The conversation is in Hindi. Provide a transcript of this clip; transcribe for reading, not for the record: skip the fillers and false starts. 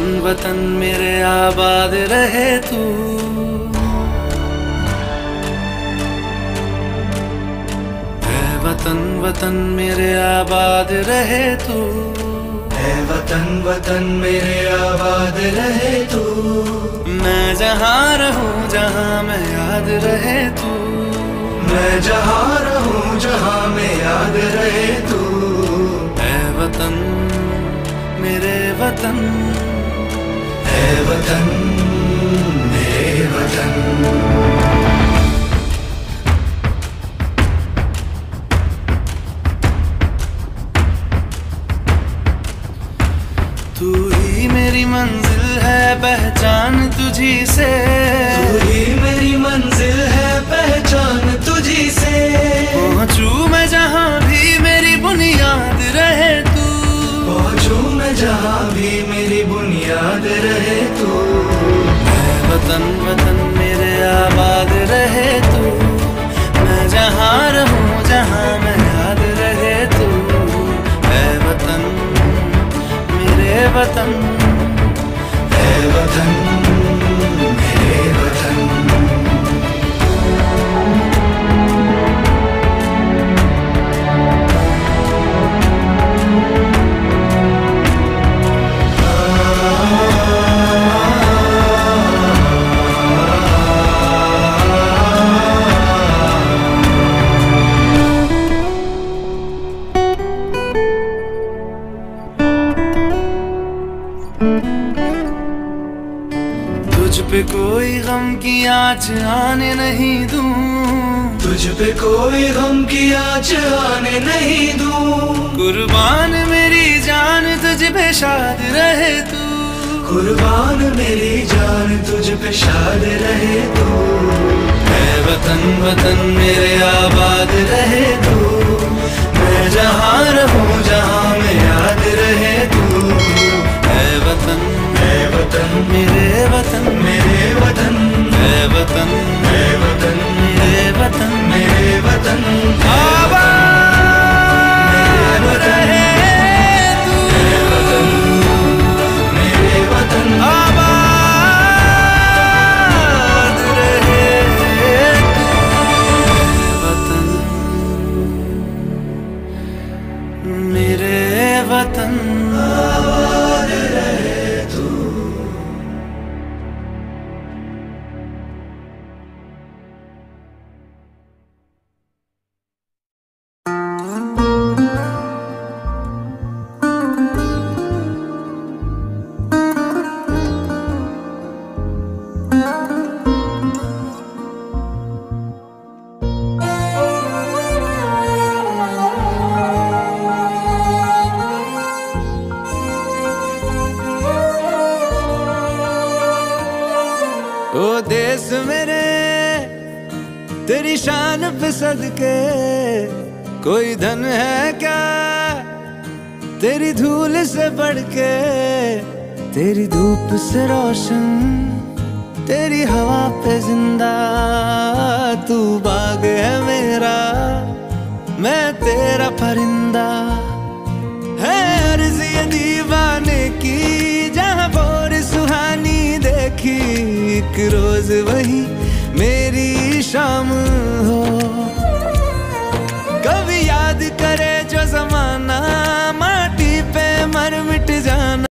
वतन मेरे आबाद रहे तू। है वतन वतन मेरे आबाद रहे तू। है वतन वतन मेरे आबाद रहे तू। मैं जहाँ रहूं जहाँ मैं याद रहे तू। मैं जहाँ रहूं जहाँ मैं याद रहे तू। है वतन मेरे वतन। है वतन मेरे वतन। तू ही मेरी मंजिल है पहचान तुझी से। तू ही मेरी मंजिल है पहचान तुझी से। पहुँचूं मैं जहाँ भी मेरी बुनियाद रहे तू। पहुँचूं मैं जहाँ भी मेरी बुनियाद रहे तू। है वतन वतन मेरे आबाद रहे तू। मैं जहाँ रहूं जहाँ मैं याद रहे तू। है वतन मेरे वतन। है वतन मेरे वतन। तुझ पे कोई गम की आँच आने नहीं दूं। तुझ पे कोई गम की आँच आने नहीं दूं। कुर्बान मेरी जान तुझ पे शाद रहे तू। कुर्बान मेरी जान तुझ पे शाद रहे तू। है वतन वतन मेरे आबाद रहे तू। मैं जहाँ रहूं जहाँ मैं याद रहे तू। है वतन मेरे वतन। मेरे वतन है वतन मेरे वतन। मेरे वतन आबाद रहे तू। मेरे वतन आबाद रहे तू। वतन मेरे वतन। आबाद रहे तू। ओ देश मेरे तेरी शान पे सदके कोई धन है क्या तेरी धूल से बढ़ के। तेरी धूप से रोशन तेरी हवा पे जिंदा। तू बाग है मेरा मैं तेरा परिंदा। है अर्ज़ ये दीवाने की जहाँ भोर सुहानी देखी। एक रोज वही मेरी शाम हो। कभी याद कर